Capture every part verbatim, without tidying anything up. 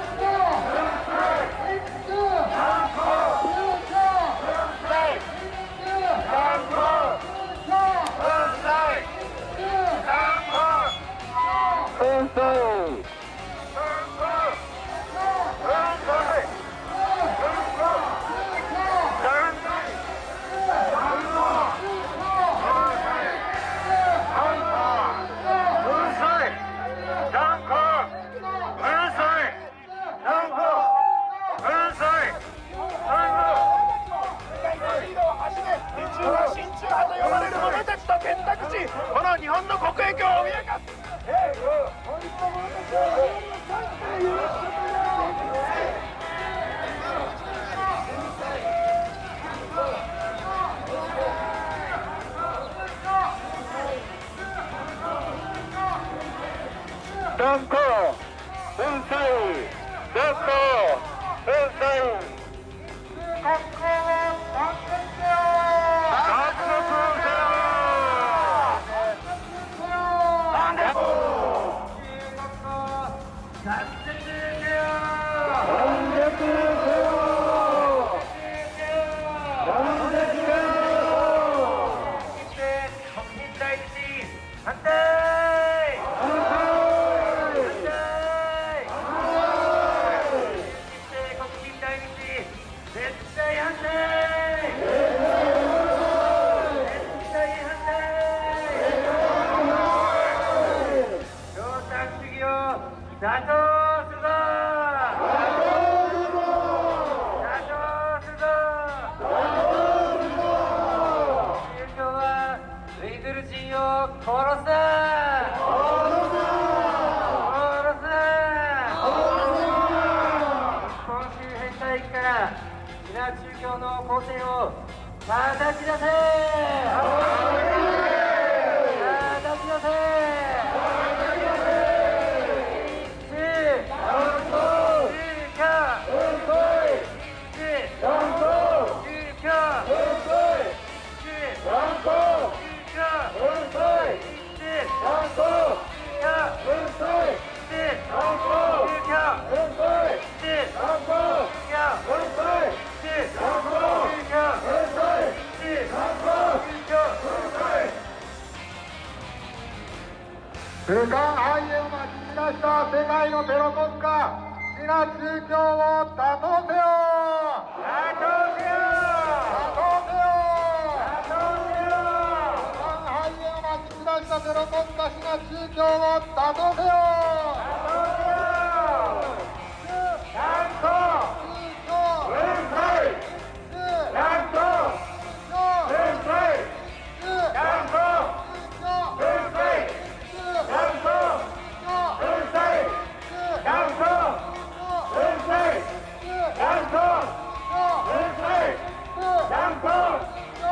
この日本の国益を脅かす。断固粉砕、断固粉砕。国交を断絶せよ。断絶せよ。断絶せよ。断絶せよ。断絶せよ。断絶せよ。国民第一反対。打倒するぞ。打倒するぞ。宗教はウイグル人を殺す。殺す。日本周辺海域からシナ宗教の光線を叩き出せ。叩き出せ。 世界繁栄を待ち乱した世界のテロ国家シナ宗教を打倒せよ。 打倒せよ。 打倒せよ。 打倒せよ。 世界繁栄を待ち乱したテロ国家シナ宗教を打倒せよ。 打倒せよ。断固粉砕。断固粉砕。断固粉砕。断固粉砕。断固粉砕。断固粉砕。断固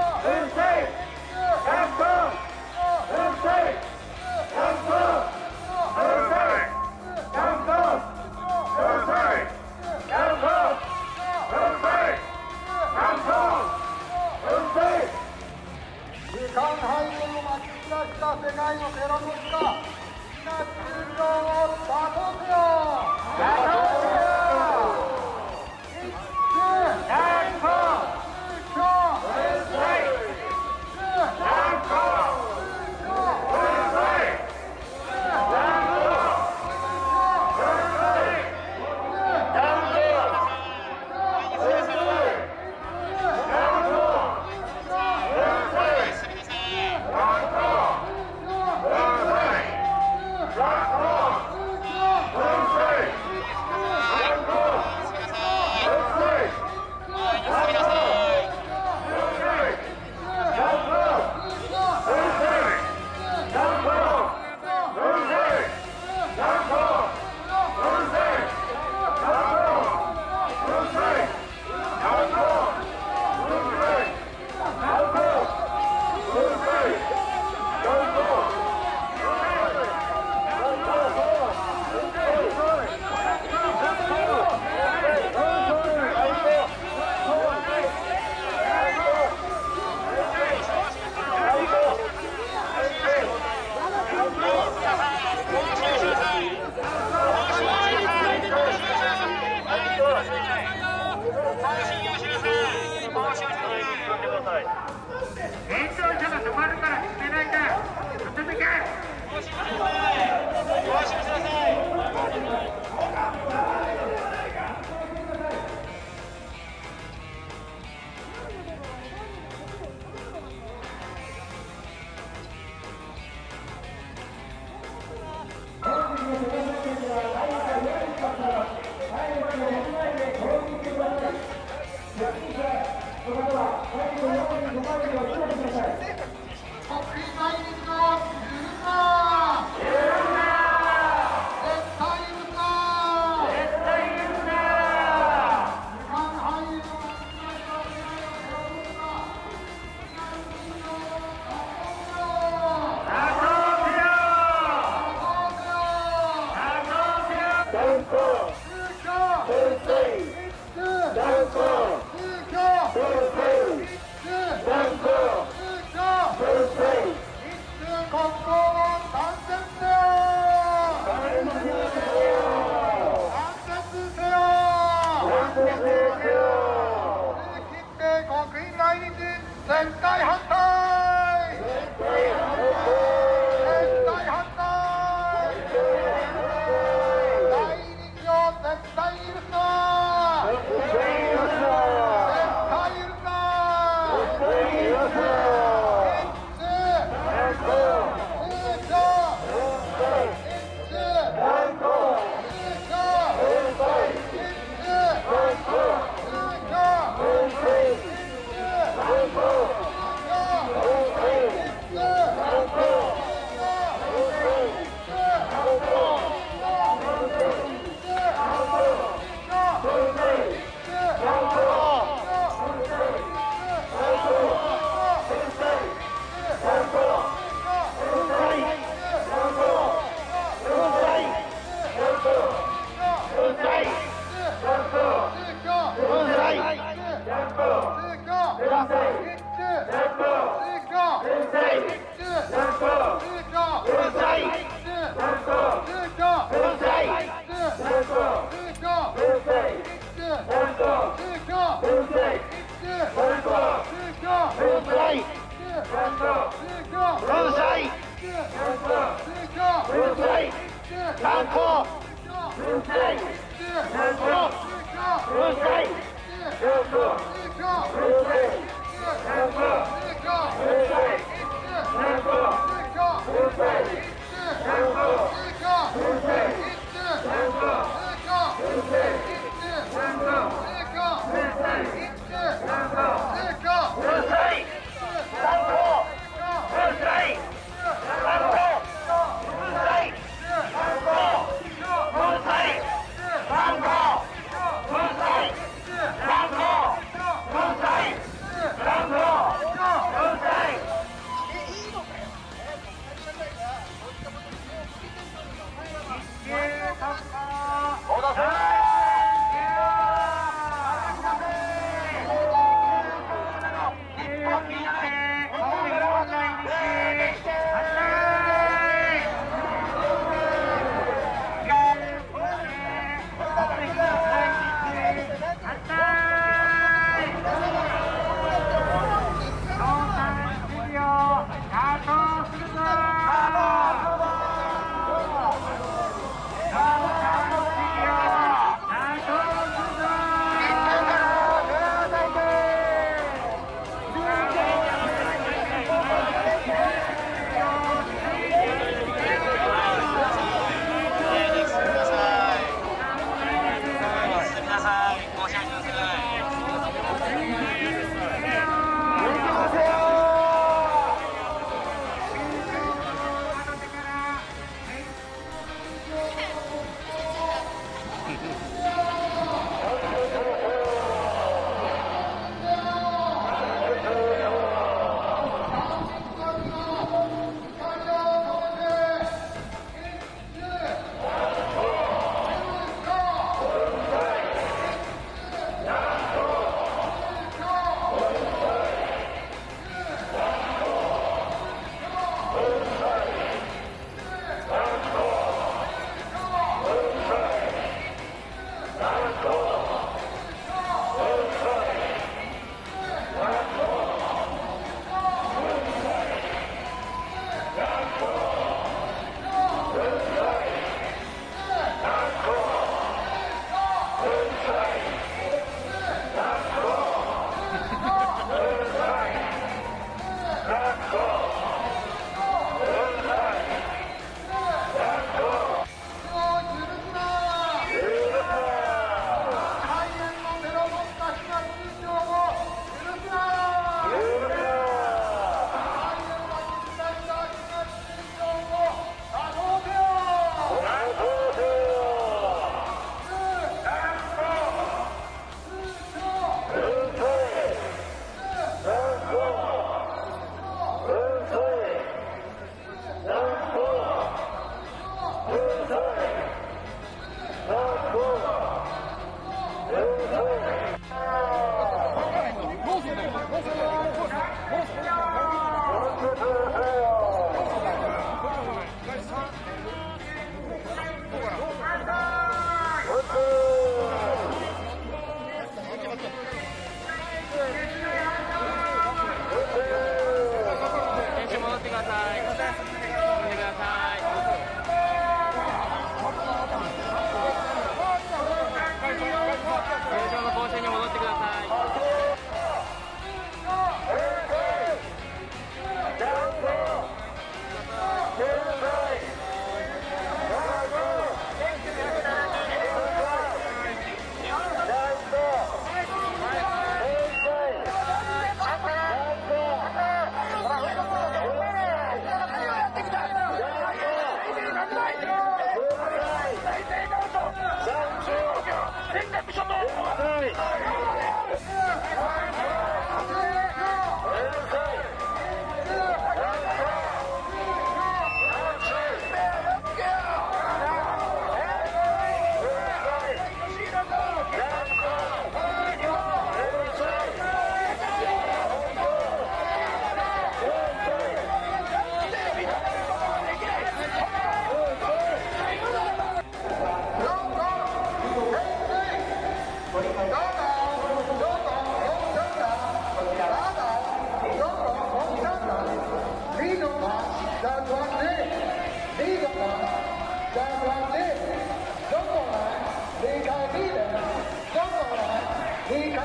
さん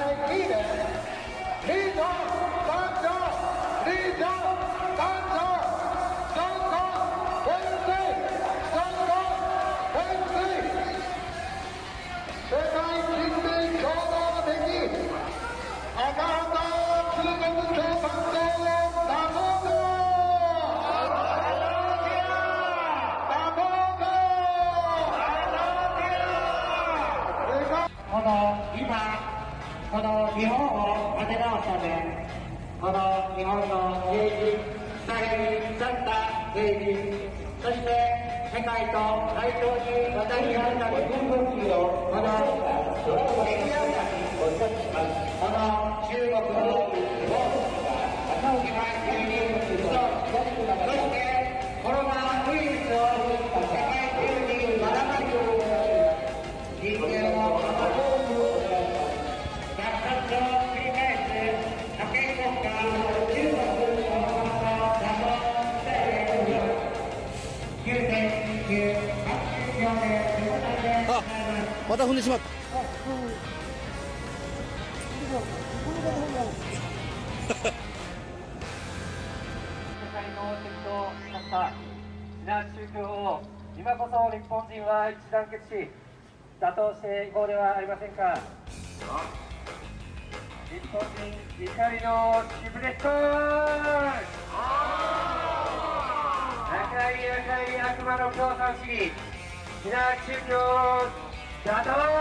いにいです。リード団長、リード団長、ジョンソン、フェンスイ、ジョンソン、フェンスイ、世界人類共同の敵、赤旗中国共産党を打倒だ。この今、この日本を立て直すため、この日本の政治、最に立った政治、そして世界と対等に渡り合うため軍国主義をこのこの中国を世界中にそしてコロナウイルスを世界中にばらまく人間を守る脱発を繰り返す覇権国家中国の打倒したいきゅうてんにきゅう発表でということであ、また踏んでしまった。 世界の敵となった非難宗教を今こそ日本人は一致団結し打倒していこうではありませんか。日本人怒りのシブレット赤い赤い悪魔の共産主義非難宗教を打倒